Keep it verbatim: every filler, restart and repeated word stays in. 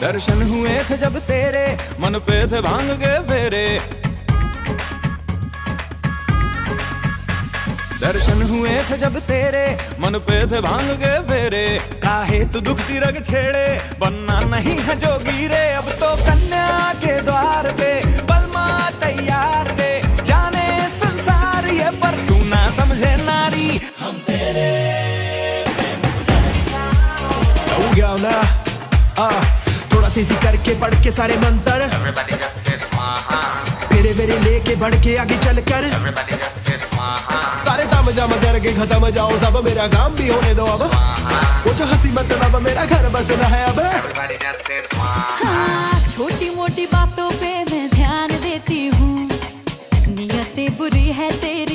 दर्शन हुए थे जब तेरे, मन पे थे भांग के फेरे। दर्शन हुए थे जब तेरे, मन पे थे भांग के फेरे। काहे तू दुखती रग छेड़े, बनना नहीं है जोगीरे। अब तो कन्या के द्वार पे बलमा तैयार रे। जाने संसार ये पर तू ना समझे नारी, हम तेरे हो गया ना। आ, थोड़ा तेजी करके पढ़ के सारे मंत्र, मेरे मेरे लेके बढ़ के आगे चल कर। सारे ताम जाम करके खत्म जाओ सब, मेरा काम भी होने दो अब। वो जो हंसी मतलब मेरा घर बसना है अब। हाँ, छोटी मोटी बातों पे मैं ध्यान देती हूँ, नियतें बुरी है तेरी